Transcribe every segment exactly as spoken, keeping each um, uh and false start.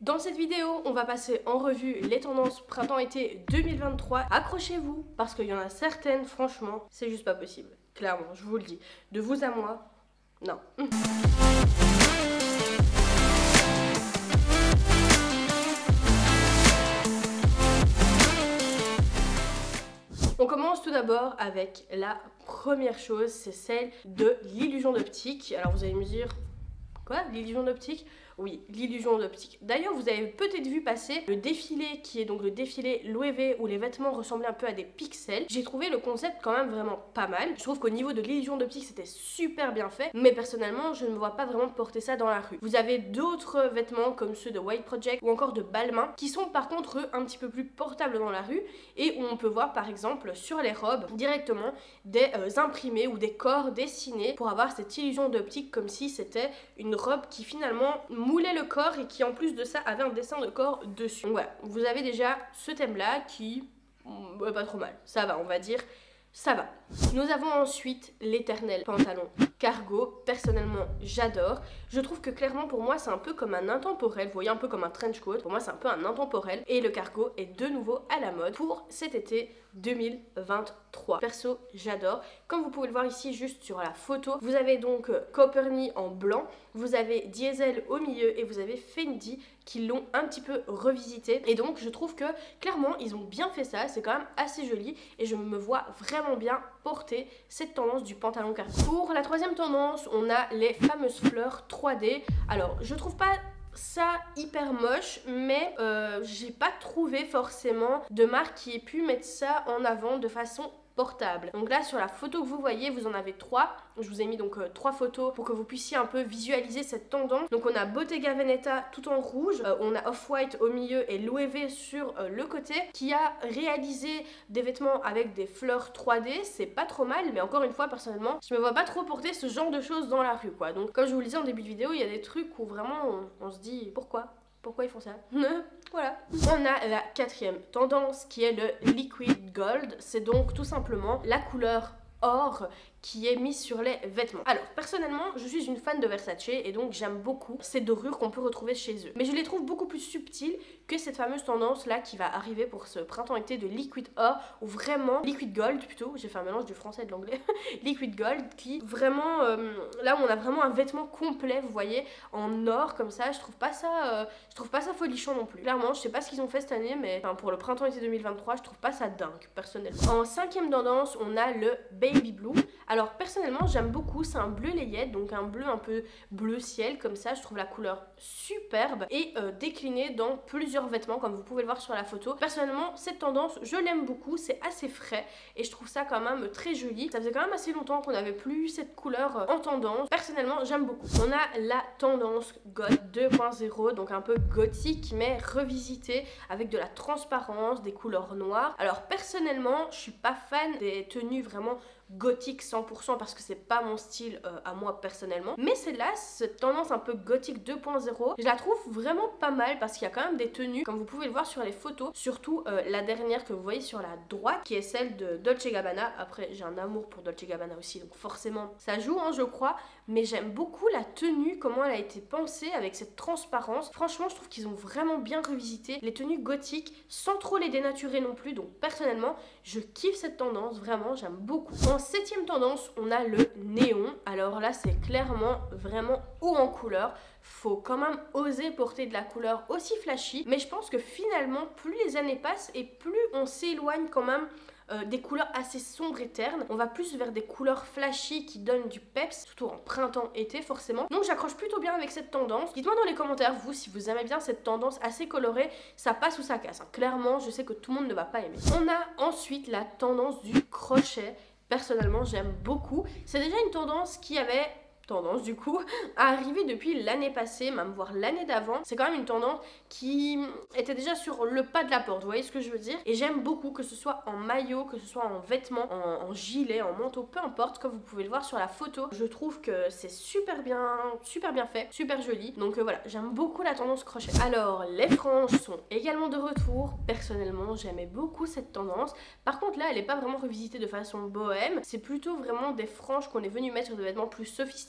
Dans cette vidéo, on va passer en revue les tendances printemps-été deux mille vingt-trois. Accrochez-vous, parce qu'il y en a certaines, franchement, c'est juste pas possible. Clairement, je vous le dis. De vous à moi, non. On commence tout d'abord avec la première chose, c'est celle de l'illusion d'optique. Alors vous allez me dire, quoi, l'illusion d'optique? Oui, l'illusion d'optique. D'ailleurs, vous avez peut-être vu passer le défilé qui est donc le défilé Loewe où les vêtements ressemblaient un peu à des pixels. J'ai trouvé le concept quand même vraiment pas mal. Je trouve qu'au niveau de l'illusion d'optique, c'était super bien fait. Mais personnellement, je ne me vois pas vraiment porter ça dans la rue. Vous avez d'autres vêtements comme ceux de White Project ou encore de Balmain qui sont par contre eux, un petit peu plus portables dans la rue et où on peut voir par exemple sur les robes directement des euh, imprimés ou des corps dessinés pour avoir cette illusion d'optique comme si c'était une robe qui finalement moulait le corps et qui en plus de ça avait un dessin de corps dessus. Donc voilà, vous avez déjà ce thème là qui ouais, pas trop mal, ça va, on va dire ça va. Nous avons ensuite l'éternel pantalon cargo. Personnellement j'adore, je trouve que clairement pour moi c'est un peu comme un intemporel, vous voyez, un peu comme un trench coat, pour moi c'est un peu un intemporel et le cargo est de nouveau à la mode pour cet été deux mille vingt-trois. Perso j'adore, comme vous pouvez le voir ici juste sur la photo, vous avez donc Coperni en blanc, vous avez Diesel au milieu et vous avez Fendi qui l'ont un petit peu revisité et donc je trouve que clairement ils ont bien fait ça, c'est quand même assez joli et je me vois vraiment bien porter cette tendance du pantalon cargo. Pour la troisième tendance, on a les fameuses fleurs trois D. Alors je trouve pas ça hyper moche, mais euh, j'ai pas trouvé forcément de marque qui ait pu mettre ça en avant de façon portable. Donc là sur la photo que vous voyez, vous en avez trois. Je vous ai mis donc euh, trois photos pour que vous puissiez un peu visualiser cette tendance. Donc on a Bottega Veneta tout en rouge, euh, on a Off-White au milieu et Loewe sur euh, le côté qui a réalisé des vêtements avec des fleurs trois D. C'est pas trop mal, mais encore une fois personnellement je me vois pas trop porter ce genre de choses dans la rue quoi. Donc comme je vous le disais en début de vidéo, il y a des trucs où vraiment on, on se dit pourquoi Pourquoi ils font ça? Voilà. On a la quatrième tendance qui est le liquid gold. C'est donc tout simplement la couleur or qui est mise sur les vêtements. Alors personnellement je suis une fan de Versace et donc j'aime beaucoup ces dorures qu'on peut retrouver chez eux, mais je les trouve beaucoup plus subtiles que cette fameuse tendance là qui va arriver pour ce printemps-été de liquid or ou vraiment liquid gold plutôt, j'ai fait un mélange du français et de l'anglais. Liquid gold qui vraiment euh, là on a vraiment un vêtement complet, vous voyez, en or comme ça. Je trouve pas ça euh, je trouve pas ça folichon non plus, clairement. Je sais pas ce qu'ils ont fait cette année, mais enfin, pour le printemps-été deux mille vingt-trois je trouve pas ça dingue personnellement. En cinquième tendance on a le baby blue. Alors personnellement j'aime beaucoup, c'est un bleu layette, donc un bleu un peu bleu ciel comme ça. Je trouve la couleur superbe et euh, déclinée dans plusieurs vêtements comme vous pouvez le voir sur la photo. Personnellement cette tendance je l'aime beaucoup, c'est assez frais et je trouve ça quand même très joli. Ça faisait quand même assez longtemps qu'on n'avait plus eu cette couleur euh, en tendance. Personnellement j'aime beaucoup. On a la tendance goth deux point zéro, donc un peu gothique mais revisité avec de la transparence, des couleurs noires. Alors personnellement je suis pas fan des tenues vraiment gothique cent pour cent parce que c'est pas mon style euh, à moi personnellement, mais celle-là, cette tendance un peu gothique deux point zéro, je la trouve vraiment pas mal parce qu'il y a quand même des tenues comme vous pouvez le voir sur les photos, surtout euh, la dernière que vous voyez sur la droite qui est celle de Dolce Gabbana. Après j'ai un amour pour Dolce Gabbana aussi, donc forcément ça joue hein, je crois, mais j'aime beaucoup la tenue, comment elle a été pensée avec cette transparence. Franchement je trouve qu'ils ont vraiment bien revisité les tenues gothiques sans trop les dénaturer non plus, donc personnellement je kiffe cette tendance, vraiment j'aime beaucoup. En septième tendance, on a le néon. Alors là, c'est clairement vraiment haut en couleur. Faut quand même oser porter de la couleur aussi flashy. Mais je pense que finalement, plus les années passent et plus on s'éloigne quand même Euh, des couleurs assez sombres et ternes. On va plus vers des couleurs flashy qui donnent du peps, surtout en printemps-été forcément. Donc j'accroche plutôt bien avec cette tendance. Dites-moi dans les commentaires, vous, si vous aimez bien cette tendance assez colorée, ça passe ou ça casse. Hein. Clairement, je sais que tout le monde ne va pas aimer. On a ensuite la tendance du crochet. Personnellement, j'aime beaucoup. C'est déjà une tendance qui avait tendance du coup à arriver depuis l'année passée, même voire l'année d'avant. C'est quand même une tendance qui était déjà sur le pas de la porte, vous voyez ce que je veux dire, et j'aime beaucoup que ce soit en maillot, que ce soit en vêtements, en, en gilet, en manteau, peu importe, comme vous pouvez le voir sur la photo. Je trouve que c'est super bien super bien fait, super joli, donc euh, voilà, j'aime beaucoup la tendance crochet. Alors les franges sont également de retour. Personnellement j'aimais beaucoup cette tendance, par contre là elle est pas vraiment revisitée de façon bohème, c'est plutôt vraiment des franges qu'on est venu mettre de vêtements plus sophistiqués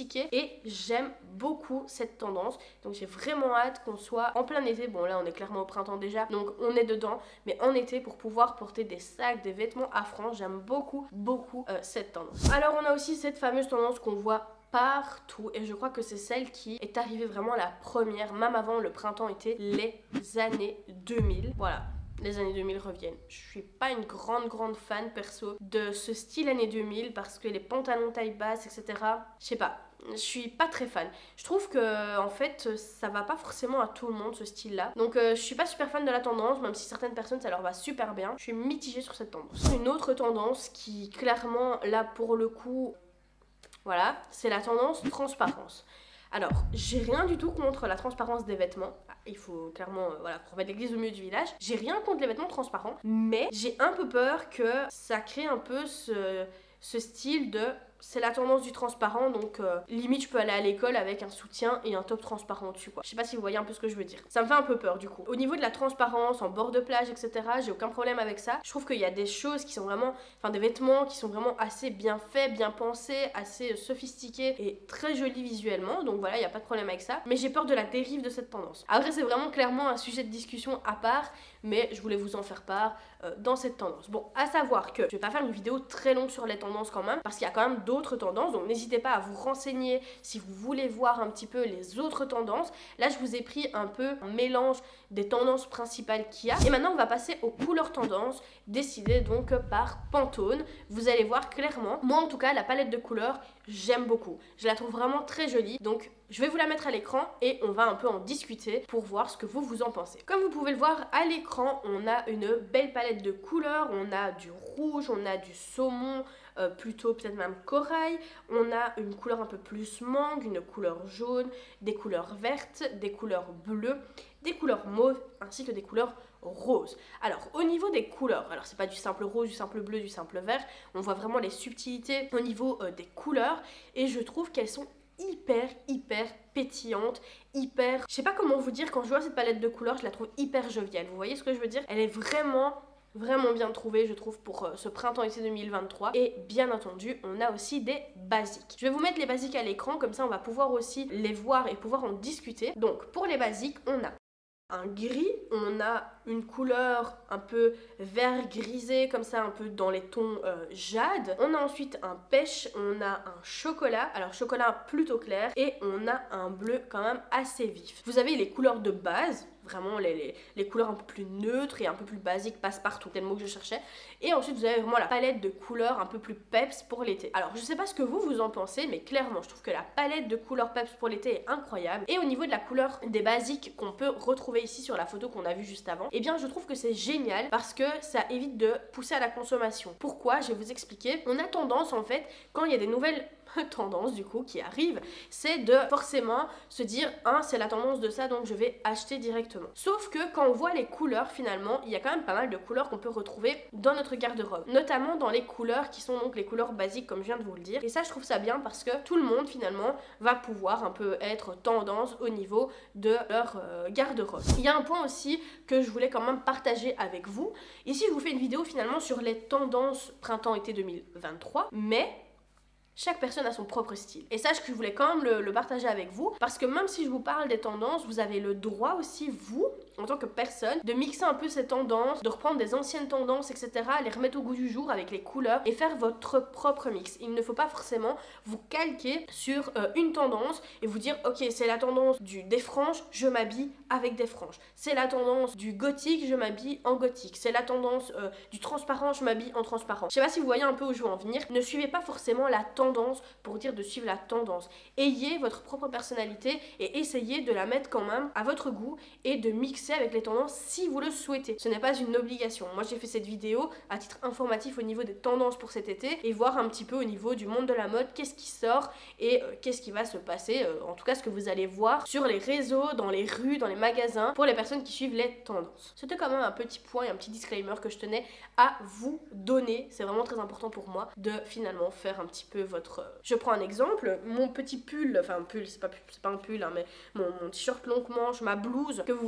sophistiqué et j'aime beaucoup cette tendance. Donc j'ai vraiment hâte qu'on soit en plein été. Bon là on est clairement au printemps déjà, donc on est dedans, mais en été pour pouvoir porter des sacs, des vêtements à franges. J'aime beaucoup, beaucoup euh, cette tendance. Alors on a aussi cette fameuse tendance qu'on voit partout et je crois que c'est celle qui est arrivée vraiment la première, même avant le printemps-été, les années deux mille. Voilà. Les années deux mille reviennent. Je suis pas une grande grande fan perso de ce style années deux mille parce que les pantalons taille basse, et cetera. Je sais pas, je suis pas très fan. Je trouve que en fait ça va pas forcément à tout le monde ce style là. Donc euh, je suis pas super fan de la tendance, même si certaines personnes ça leur va super bien. Je suis mitigée sur cette tendance. Une autre tendance qui clairement là pour le coup, voilà, c'est la tendance transparence. Alors, j'ai rien du tout contre la transparence des vêtements. Il faut clairement, euh, voilà, pour mettre l'église au milieu du village. J'ai rien contre les vêtements transparents, mais j'ai un peu peur que ça crée un peu ce, ce style de... C'est la tendance du transparent, donc euh, limite je peux aller à l'école avec un soutien et un top transparent dessus quoi. Je sais pas si vous voyez un peu ce que je veux dire. Ça me fait un peu peur du coup. Au niveau de la transparence, en bord de plage, et cetera, j'ai aucun problème avec ça. Je trouve qu'il y a des choses qui sont vraiment, enfin des vêtements qui sont vraiment assez bien faits, bien pensés, assez sophistiqués et très jolis visuellement. Donc voilà, il n'y a pas de problème avec ça. Mais j'ai peur de la dérive de cette tendance. Après c'est vraiment clairement un sujet de discussion à part, mais je voulais vous en faire part euh, dans cette tendance. Bon, à savoir que je vais pas faire une vidéo très longue sur les tendances quand même, parce qu'il y a quand même d'autres tendances, donc n'hésitez pas à vous renseigner si vous voulez voir un petit peu les autres tendances. Là je vous ai pris un peu un mélange des tendances principales qu'il y a, et maintenant on va passer aux couleurs tendances décidées donc par Pantone. Vous allez voir clairement, moi en tout cas la palette de couleurs j'aime beaucoup, je la trouve vraiment très jolie, donc je vais vous la mettre à l'écran et on va un peu en discuter pour voir ce que vous vous en pensez. Comme vous pouvez le voir à l'écran, on a une belle palette de couleurs, on a du rouge, on a du saumon, euh, plutôt peut-être même corail, on a une couleur un peu plus mangue, une couleur jaune, des couleurs vertes, des couleurs bleues, des couleurs mauves ainsi que des couleurs roses. Alors au niveau des couleurs, alors c'est pas du simple rose, du simple bleu, du simple vert, on voit vraiment les subtilités au niveau euh, des couleurs et je trouve qu'elles sont hyper hyper pétillante, hyper... Je sais pas comment vous dire, quand je vois cette palette de couleurs, je la trouve hyper joviale. Vous voyez ce que je veux dire? Elle est vraiment... vraiment bien trouvée je trouve pour euh, ce printemps-été deux mille vingt-trois. Et bien entendu on a aussi des basiques. Je vais vous mettre les basiques à l'écran, comme ça on va pouvoir aussi les voir et pouvoir en discuter. Donc pour les basiques on a un gris, on a une couleur un peu vert grisé comme ça, un peu dans les tons euh, jade. On a ensuite un pêche, on a un chocolat, alors chocolat plutôt clair, et on a un bleu quand même assez vif. Vous avez les couleurs de base, vraiment les, les, les couleurs un peu plus neutres et un peu plus basiques, passe-partout, tel mot que je cherchais. Et ensuite vous avez vraiment la palette de couleurs un peu plus peps pour l'été. Alors je sais pas ce que vous vous en pensez, mais clairement je trouve que la palette de couleurs peps pour l'été est incroyable. Et au niveau de la couleur des basiques qu'on peut retrouver ici sur la photo qu'on a vue juste avant, et eh bien je trouve que c'est génial parce que ça évite de pousser à la consommation. Pourquoi? Je vais vous expliquer. On a tendance en fait, quand il y a des nouvelles tendance du coup qui arrive, c'est de forcément se dire hein, c'est la tendance de ça donc je vais acheter directement. Sauf que quand on voit les couleurs finalement, il y a quand même pas mal de couleurs qu'on peut retrouver dans notre garde-robe, notamment dans les couleurs qui sont donc les couleurs basiques comme je viens de vous le dire. Et ça je trouve ça bien parce que tout le monde finalement va pouvoir un peu être tendance au niveau de leur euh, garde-robe. Il y a un point aussi que je voulais quand même partager avec vous. Ici je vous fais une vidéo finalement sur les tendances printemps-été deux mille vingt-trois, mais chaque personne a son propre style. Et sache que je voulais quand même le, le partager avec vous, parce que même si je vous parle des tendances, vous avez le droit aussi, vous, en tant que personne, de mixer un peu ces tendances, de reprendre des anciennes tendances, et cetera, les remettre au goût du jour avec les couleurs et faire votre propre mix. Il ne faut pas forcément vous calquer sur euh, une tendance et vous dire ok, c'est la tendance du des franges, je m'habille avec des franges. C'est la tendance du gothique, je m'habille en gothique. C'est la tendance euh, du transparent, je m'habille en transparent. Je sais pas si vous voyez un peu où je veux en venir. Ne suivez pas forcément la tendance pour dire de suivre la tendance. Ayez votre propre personnalité et essayez de la mettre quand même à votre goût et de mixer avec les tendances si vous le souhaitez. Ce n'est pas une obligation. Moi j'ai fait cette vidéo à titre informatif au niveau des tendances pour cet été et voir un petit peu au niveau du monde de la mode qu'est-ce qui sort et euh, qu'est-ce qui va se passer, euh, en tout cas ce que vous allez voir sur les réseaux, dans les rues, dans les magasins pour les personnes qui suivent les tendances. C'était quand même un petit point et un petit disclaimer que je tenais à vous donner. C'est vraiment très important pour moi de finalement faire un petit peu votre... Je prends un exemple, mon petit pull, enfin un pull, c'est pas, c'est pas un pull hein, mais mon, mon t-shirt longue manche, ma blouse que vous voyez là,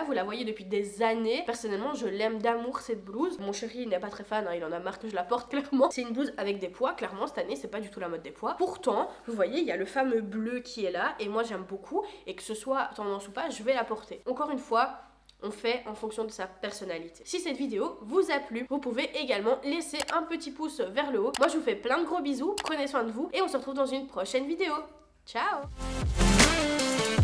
vous la voyez depuis des années. Personnellement, je l'aime d'amour cette blouse. Mon chéri n'est pas très fan, hein, il en a marre que je la porte clairement. C'est une blouse avec des pois, clairement cette année c'est pas du tout la mode des pois. Pourtant, vous voyez, il y a le fameux bleu qui est là et moi j'aime beaucoup, et que ce soit tendance ou pas, je vais la porter. Encore une fois, on fait en fonction de sa personnalité. Si cette vidéo vous a plu, vous pouvez également laisser un petit pouce vers le haut. Moi je vous fais plein de gros bisous, prenez soin de vous et on se retrouve dans une prochaine vidéo. Ciao!